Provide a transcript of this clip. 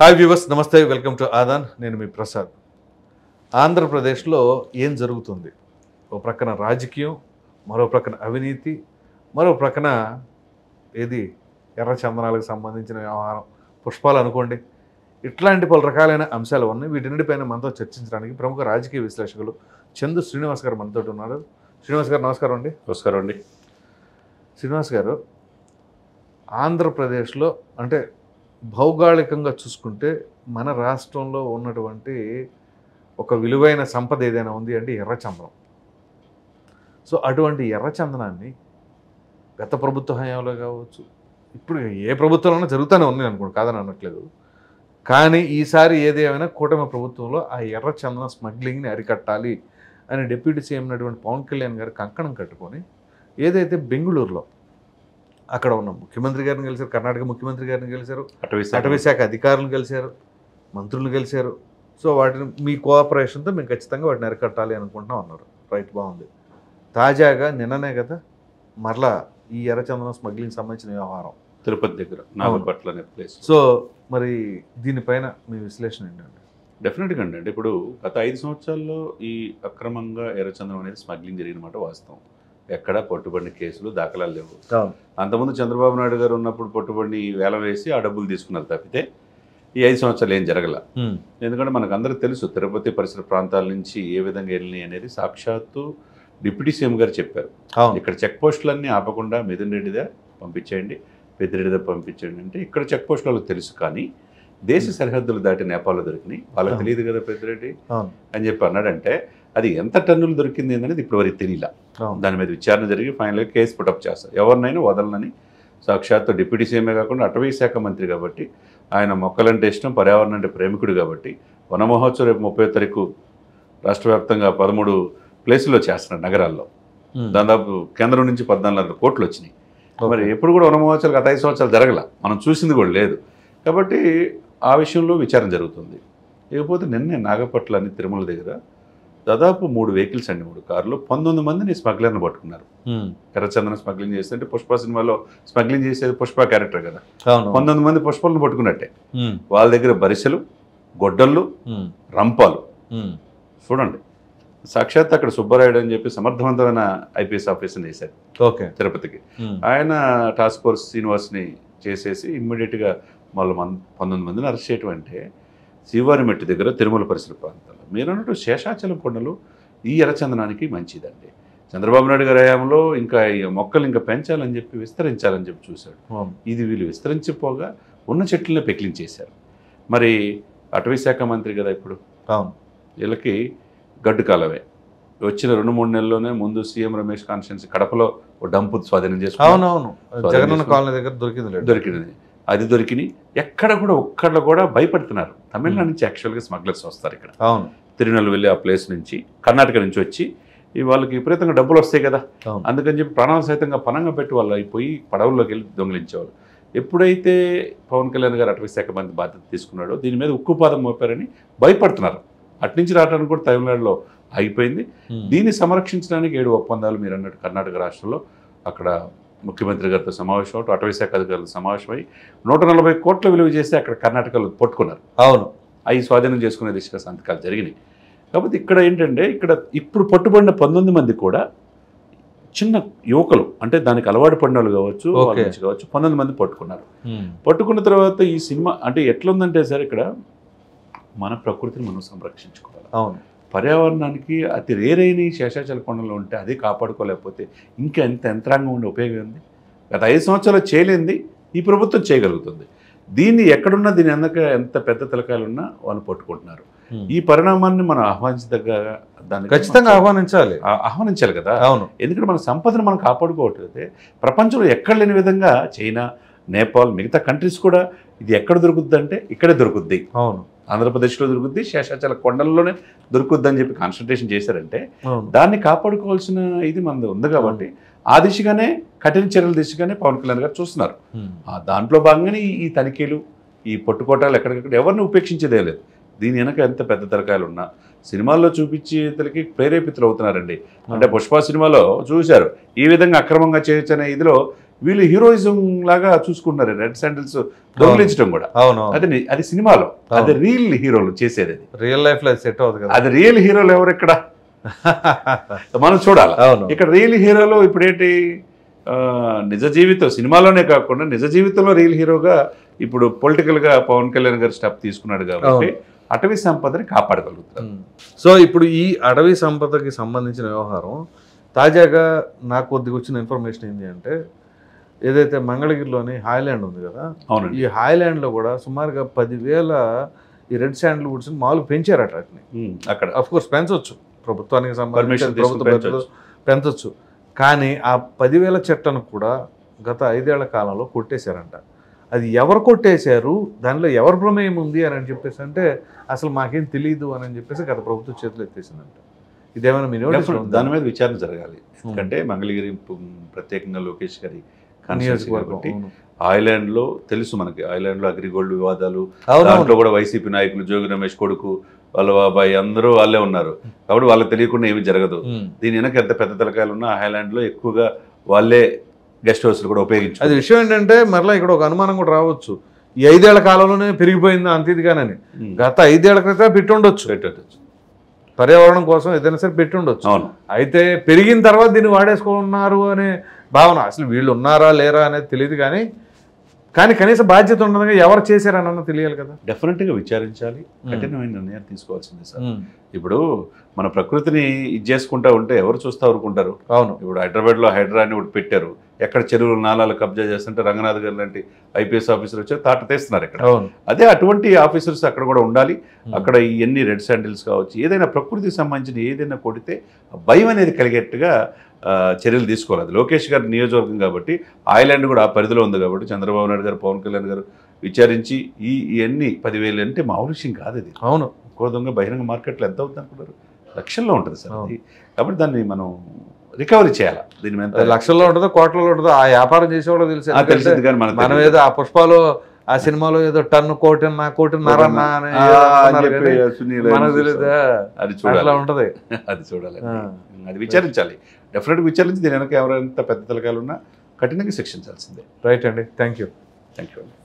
Hi viewers, నమస్తే, welcome to ఆదాన్. నేను మీ ప్రసాద్. ఆంధ్రప్రదేశ్లో ఏం జరుగుతుంది? ఓ ప్రక్కన రాజకీయం, మరో ప్రక్కన అవినీతి, మరో ప్రక్కన ఏది ఎర్ర చందనాలకు సంబంధించిన వ్యవహారం, పుష్పాలు అనుకోండి. ఇట్లాంటి పలు రకాలైన అంశాలు ఉన్నాయి. వీటన్నిటిపైన మనతో చర్చించడానికి ప్రముఖ రాజకీయ విశ్లేషకులు చందు శ్రీనివాస్ గారు మనతో ఉన్నారు. శ్రీనివాస్ గారు నమస్కారం అండి. నమస్కారం అండి. శ్రీనివాస్ గారు, ఆంధ్రప్రదేశ్లో అంటే భౌగోళికంగా చూసుకుంటే మన రాష్ట్రంలో ఉన్నటువంటి ఒక విలువైన సంపద ఏదైనా ఉంది అంటే ఎర్రచందనం. సో అటువంటి ఎర్రచందనాన్ని గత ప్రభుత్వ హయాంలో కావచ్చు, ఇప్పుడు ఏ ప్రభుత్వంలోనే జరుగుతూనే ఉంది అనుకోండి, కాదని అనట్లేదు. కానీ ఈసారి ఏదేమైనా కూటమి ప్రభుత్వంలో ఆ ఎర్రచందనం స్మగ్లింగ్ని అరికట్టాలి అని డిప్యూటీ సీఎం అయినటువంటి పవన్ కళ్యాణ్ గారు కంకణం కట్టుకొని ఏదైతే బెంగళూరులో అక్కడ ఉన్న ముఖ్యమంత్రి గారిని కలిశారు, కర్ణాటక ముఖ్యమంత్రి గారిని కలిశారు, అటవీ శాఖ అధికారులను కలిశారు, మంత్రులను కలిశారు. సో వాటిని మీ కోఆపరేషన్తో మేము ఖచ్చితంగా వాటిని అరికట్టాలి అనుకుంటున్నాం అన్నారు. రైట్, బాగుంది. తాజాగా నిన్ననే కదా మరలా ఈ ఎర్రచందనం స్మగ్లింగ్ సంబంధించిన వ్యవహారం తిరుపతి దగ్గర నాగపట్ల అనే ప్లేస్. సో మరి దీనిపైన మీ విశ్లేషణ ఏంటండి? డెఫినెట్గా అండి, ఇప్పుడు గత 5 సంవత్సరాల్లో ఈ అక్రమంగా ఎర్రచందనం అనేది స్మగ్లింగ్ జరిగినమాట వాస్తవం. ఎక్కడ పట్టుబడిన కేసులు దాఖలాలు లేవు. అంతకుముందు చంద్రబాబు నాయుడు గారు ఉన్నప్పుడు పట్టుబడిని వేలం వేసి ఆ డబ్బులు తీసుకున్నారు తప్పితే ఈ 5 సంవత్సరాలు ఏం జరగల. ఎందుకంటే మనకు అందరికీ తెలుసు తిరుపతి పరిసర ప్రాంతాల నుంచి ఏ విధంగా వెళ్ళినాయి అనేది సాక్షాత్తు డిప్యూటీ సీఎం గారు చెప్పారు. ఇక్కడ చెక్ పోస్టులన్నీ ఆపకుండా మిథున్ రెడ్డిదా పంపించేయండి, పెద్దిరెడ్డిదా పంపించండి అంటే ఇక్కడ చెక్ పోస్టులకు తెలుసు. కానీ దేశ సరిహద్దులు దాటి నేపాల్లో దొరికినాయి, వాళ్ళకి తెలియదు కదా పెద్దిరెడ్డి అని చెప్పి అన్నాడంటే అది ఎంత టన్నులు దొరికింది అనేది ఇప్పటివరకు తెలియలా. దాని మీద విచారణ జరిగి ఫైనల్గా కేసు పుటప్ చేస్తారు. ఎవరినైనా వదలనని సాక్షాత్తు డిప్యూటీ సీఎంఏ కాకుండా అటవీ శాఖ మంత్రి కాబట్టి, ఆయన మొక్కలంటే ఇష్టం, పర్యావరణం అంటే ప్రేమికుడు కాబట్టి వన మహోత్సవం రేపు 30వ తారీఖు రాష్ట్ర వ్యాప్తంగా 13 ప్లేసుల్లో చేస్తున్నారు నగరాల్లో. దాదాపు కేంద్రం నుంచి 14,000 కోట్లు వచ్చినాయి. మరి ఎప్పుడు కూడా వన మహోత్సవాలు గత 5 సంవత్సరాలు జరగల, మనం చూసింది కూడా లేదు. కాబట్టి ఆ విషయంలో విచారణ జరుగుతుంది. ఇకపోతే నిన్నే నాగపట్ల అని తిరుమల దగ్గర దాదాపు 3 వెహికల్స్ అండి, 3 కార్లు, 19 మందిని స్మగ్లర్ని పట్టుకున్నారు. ఎర్రచందనం స్మగ్లింగ్ చేస్తుంటే పుష్ప సినిమాలో స్మగ్లింగ్ చేసేది పుష్ప క్యారెక్టర్ కదా, 19 మంది పుష్పలను పట్టుకున్నట్టే. వాళ్ళ దగ్గర బరిసెలు, గొడ్డళ్ళు, రంపాలు చూడండి. సాక్షాత్ అక్కడ సుబ్బరాయుడు అని చెప్పి సమర్థవంతమైన ఐపీఎస్ ఆఫీసర్ని వేశారు తిరుపతికి. ఆయన టాస్క్ ఫోర్స్ శ్రీనివాస్ని చేసేసి ఇమ్మీడియట్గా మళ్ళీ 19 మందిని అరెస్ట్ చేయటం అంటే శ్రీవారిమెట్టు దగ్గర తిరుమల పరిసర ప్రాంతాలు మీరు అన్నట్టు శేషాచలం కొండలు ఈ ఎర్రచందనానికి మంచిదండి. చంద్రబాబు నాయుడు గారి హయాంలో ఇంకా ఈ మొక్కలు ఇంకా పెంచాలని చెప్పి విస్తరించాలని చెప్పి చూశాడు. ఇది వీళ్ళు విస్తరించిపోగా ఉన్న చెట్లనే పెకిలించేశారు. మరి అటవీ శాఖ మంత్రి కదా ఇప్పుడు, వీళ్ళకి గడ్డు కాలవే వచ్చిన 2-3 నెలల్లోనే ముందు సీఎం రమేష్ కాన్స్టిట్యున్సీ కడపలో ఓ డంపు స్వాధీనం చేసుకున్నారు. దొరికింది, అది దొరికినాయి. ఎక్కడ కూడా ఒక్కళ్ళు కూడా భయపడుతున్నారు. తమిళనాడు నుంచి యాక్చువల్గా స్మగ్లర్స్ వస్తారు ఇక్కడ, తిరునెల్వేలి ఆ ప్లేస్ నుంచి, కర్ణాటక నుంచి వచ్చి వాళ్ళకి విపరీతంగా డబ్బులు వస్తాయి కదా, అందుకని చెప్పి ప్రాణాలు సైతంగా పనంగా పెట్టి వాళ్ళు అయిపోయి పడవల్లోకి వెళ్ళి దొంగిలించేవాళ్ళు. ఎప్పుడైతే పవన్ కళ్యాణ్ గారు అటవీ శాఖ మంత్రి బాధ్యత తీసుకున్నాడో దీని మీద ఉక్కుపాదం మోపారని భయపడుతున్నారు. అట్నుంచి రావడానికి కూడా తమిళనాడులో ఆగిపోయింది. దీన్ని సంరక్షించడానికి 7 ఒప్పందాలు మీరు అన్నట్టు కర్ణాటక రాష్ట్రంలో అక్కడ ముఖ్యమంత్రి గారితో సమావేశం అవటం, అటవీ శాఖ అధికారులతో సమావేశమై 140 కోట్ల విలువ చేసి అక్కడ కర్ణాటకలో పట్టుకున్నారు. అవి స్వాధీనం చేసుకునే దిశగా సంతకాలు జరిగినాయి. కాబట్టి ఇక్కడ ఏంటంటే ఇక్కడ ఇప్పుడు పట్టుబడిన 19 మంది కూడా చిన్న యువకులు, అంటే దానికి అలవాటు పడిన వాళ్ళు కావచ్చు, 19 మంది పట్టుకున్నారు. పట్టుకున్న తర్వాత ఈ సినిమా అంటే ఎట్లుందంటే సార్, ఇక్కడ మన ప్రకృతిని మనం సంరక్షించుకోవాలి. పర్యావరణానికి అతి రేరైన శేషాచల కొండలో ఉంటే అది కాపాడుకోలేకపోతే ఇంకా ఎంత యంత్రాంగం ఉండే ఉపయోగం ఉంది? గత 5 సంవత్సరాలు చేయలేంది ఈ ప్రభుత్వం చేయగలుగుతుంది. దీన్ని ఎక్కడున్నా దీని ఎంత పెద్ద తలకాయలు ఉన్నా వాళ్ళు పట్టుకుంటున్నారు. ఈ పరిణామాన్ని మనం దాన్ని ఖచ్చితంగా ఆహ్వానించాలి కదా. ఎందుకంటే మన సంపదను మనం కాపాడుకోవట్లయితే ప్రపంచంలో ఎక్కడ లేని విధంగా చైనా, నేపాల్, మిగతా కంట్రీస్ కూడా ఇది ఎక్కడ దొరుకుద్ది అంటే ఇక్కడే దొరుకుద్ది. ఆంధ్రప్రదేశ్లో దొరుకుద్ది, శేషాచల కొండల్లోనే దొరుకుద్ది అని చెప్పి కాన్సన్ట్రేషన్ చేశారంటే దాన్ని కాపాడుకోవాల్సిన ఇది మనది ఉంది. కాబట్టి ఆ దిశగానే కఠిన చర్యల దిశగానే పవన్ కళ్యాణ్ గారు చూస్తున్నారు. దాంట్లో భాగంగానే ఈ తనిఖీలు, ఈ పట్టుకోటాలు ఎక్కడికక్కడ ఎవరిని ఉపేక్షించేదే లేదు. దీని వెనక ఎంత పెద్ద తరకాయలు ఉన్నా సినిమాల్లో చూపించేతలకి ప్రేరేపితులు అవుతున్నారండి. అంటే పుష్ప సినిమాలో చూశారు ఈ విధంగా అక్రమంగా చేయొచ్చు అనే ఇదిలో వీళ్ళు హీరోయిజం లాగా చూసుకుంటున్నారు రెడ్ శాండిల్స్ దొంగిలించడం కూడా. అవును, అది సినిమాలో, అది రియల్ హీరోలు చేసేది. అది రియల్ లైఫ్ లో సెట్ అవుతుంది కదా. అది రియల్ హీరోలు ఎవరు ఇక్కడ మనం చూడాలి. అవును, ఇక్కడ రియల్ హీరోలో ఇప్పుడు ఏంటి, నిజ జీవితం సినిమాలోనే కాకుండా నిజ జీవితంలో రియల్ హీరోగా ఇప్పుడు పొలిటికల్ గా పవన్ కళ్యాణ్ గారు స్టెప్ తీసుకున్నాడు కాబట్టి అటవీ సంపదని కాపాడగలుగుతారు. సో ఇప్పుడు ఈ అటవీ సంపదకి సంబంధించిన వ్యవహారం తాజాగా నాకు కొద్దిగా వచ్చిన ఇన్ఫర్మేషన్ ఏంటి అంటే, ఏదైతే మంగళగిరిలోని హాయ్లాండ్ ఉంది కదా, అవునండి. ఈ హాయ్లాండ్లో కూడా సుమారుగా 10,000 ఈ రెడ్ శాండిల్వుడ్స్ మామూలుగా పెంచారట. వాటిని అక్కడ అఫ్ కోర్స్ పెంచవచ్చు, ప్రభుత్వానికి సంబంధించి Permission తీసుకుని పెంచవచ్చు. కానీ ఆ 10,000 చెట్లను కూడా గత 5 ఏళ్ల కాలంలో కొట్టేశారంట. అది ఎవరు కొట్టేశారు, దానిలో ఎవరి ప్రమేయం ఉంది అని చెప్పేసి అంటే అసలు మాకేం తెలియదు అని చెప్పేసి గత ప్రభుత్వం చేతులు ఎత్తేసిందంట. ఇదేమైనా మీ నోటీస్ దాని మీద విచారణ జరగాలి. ఎందుకంటే మంగళగిరి ప్రత్యేకంగా లోకేష్ గారి కాబట్టి ఐలాండ్ లో తెలుసు మనకి, ఐలాండ్ లో అగ్రిగోల్డ్ వివాదాలు, దాంట్లో కూడా వైసీపీ నాయకులు జోగి రమేష్ కొడుకు వాళ్ళ బాబాయ్ అందరూ వాళ్ళే ఉన్నారు కాబట్టి వాళ్ళకి తెలియకుండా ఏమీ జరగదు. దీని వెనక ఎంత పెద్ద తలకాయలు ఉన్నా ఐలాండ్ లో ఎక్కువగా వాళ్ళే గెస్ట్ హౌస్లు కూడా ఉపయోగించారు. అది విషయం ఏంటంటే మరలా ఇక్కడ ఒక అనుమానం కూడా రావచ్చు, ఈ 5 ఏళ్ల కాలంలోనే పెరిగిపోయింది అంత ఇదిగానని. గత 5 ఏళ్ల క్రితం పెట్టుండొచ్చు, పర్యావరణం కోసం ఏదైనా సరే పెట్టుండొచ్చు. అయితే పెరిగిన తర్వాత దీన్ని వాడేసుకున్నారు అనే భావన, అసలు వీళ్ళు ఉన్నారా లేరా అనేది తెలియదు. కానీ కనీసం బాధ్యత ఉండదుగా ఎవరు చేశారన్న తెలియాలి కదా. డెఫినెట్గా విచారించాలి, కఠినమైన నిర్ణయాలు తీసుకోవాల్సిందే సార్. ఇప్పుడు మన ప్రకృతిని ఇది చేసుకుంటా ఉంటే ఎవరు చూస్తా ఊరుకుంటారు? అవును, ఇప్పుడు హైదరాబాద్లో హైడ్రా అని ఒకటి పెట్టారు, ఎక్కడ చెరువులు నాలాలు కబ్జా చేస్తుంటే రంగనాథ్ గారు లాంటి ఐపీఎస్ ఆఫీసర్ వచ్చి తాట తీస్తున్నారు ఇక్కడ. అదే అటువంటి ఆఫీసర్స్ అక్కడ కూడా ఉండాలి. అక్కడ ఇవన్నీ రెడ్ శాండిల్స్ కావచ్చు, ఏదైనా ప్రకృతికి సంబంధించిన ఏదైనా కొడితే భయం అనేది కలిగేట్టుగా చర్యలు తీసుకోవాలి. అది లోకేష్ గారి నియోజకవర్గం కాబట్టి, ఐలాండ్ కూడా ఆ పరిధిలో ఉంది కాబట్టి చంద్రబాబు నాయుడు గారు, పవన్ కళ్యాణ్ గారు విచారించి ఇవన్నీ 10,000 అంటే మామూలు విషయం కాదు. ఇది అవును, కోదంగా బహిరంగ మార్కెట్లో ఎంత అవుతుంది అనుకున్నారు? లక్షల్లో ఉంటుంది సార్ అది. కాబట్టి దాన్ని మనం రికవరీ చేయాలి. దీని మీద లక్షల్లో ఉంటుందో కోట్లలో ఉంటుందో ఆ వ్యాపారం చేసేవాళ్ళు తెలిసింది. కానీ మనం ఏదో ఆ పుష్పాలు ఆ సినిమాలో ఏదో టన్ను కోటిన్నర మనకు తెలియదా, అది చూడాలి, ఉంటది. అది చూడాలి, అది విచారించాలి. డెఫినెట్గా విచారించి దీని వెనక ఎవరైనా పెద్ద తలకాయలు ఉన్నా కఠినంగా శిక్షించాల్సిందే. రైట్ అండి, థ్యాంక్ యూ.